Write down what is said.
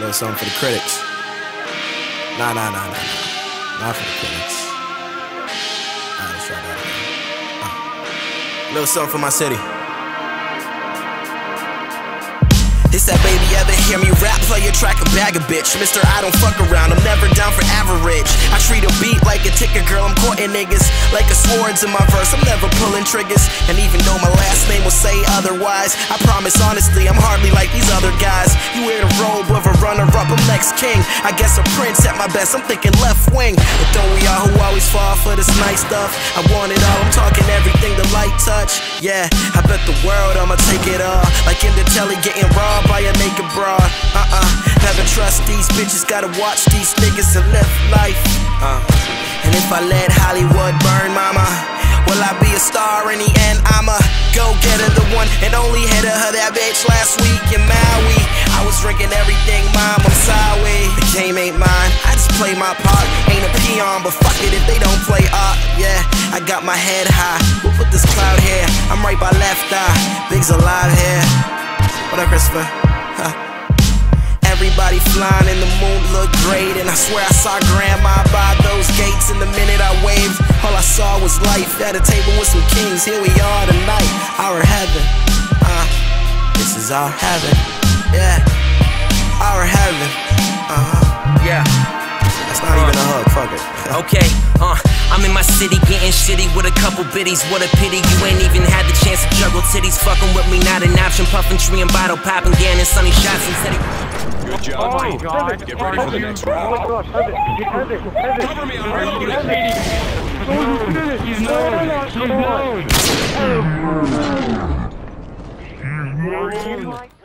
little something for the critics. Nah. Not for the critics. Alright, let's try that again. Little something for my city. This that baby ever hear me rap, play a track, a bag of bitch. Mr. I don't fuck around, I'm never down for average. I treat a beat like a ticket, girl, I'm courting niggas like a swords in my verse, I'm never pulling triggers. And even though my last name will say otherwise, I promise honestly, I'm hardly like these other guys. You wear the robe of a runner-up, I'm next king. I guess a prince at my best, I'm thinking left wing. But don't we all who always fall for this nice stuff? I want it all, I'm talking everything the light touch. Yeah, I bet the world I'ma take it all. Like in the telly getting raw by a naked broad. Never trust these bitches, gotta watch these niggas and live life. And if I let Hollywood burn, mama, will I be a star in the end? I'm a go-getter, the one and only hitter. Her that bitch last week in Maui. I was drinking everything, mom, I'm sorry. The game ain't mine, I just play my part. Ain't a peon, but fuck it if they don't play art. Yeah, I got my head high. Who put this cloud here? I'm right by left eye. Big's alive here. What up, Christopher? Everybody flying in the moon look great. And I swear I saw grandma by those gates. And the minute I waved, all I saw was life. At a table with some kings, here we are tonight. Our heaven, this is our heaven. Yeah, our heaven. Yeah. That's not even a hug, fuck it. Okay, I'm in my city getting shitty with a couple biddies. What a pity you ain't even had the chance to juggle titties. Fucking with me, not an option. Puffin' tree and bottle poppin', Gannon, Sonny, Shotz and Teddy. Good job. Oh my God. Get ready for the next round. Oh my gosh, Cover me, I'm reloading. He's known. He's known.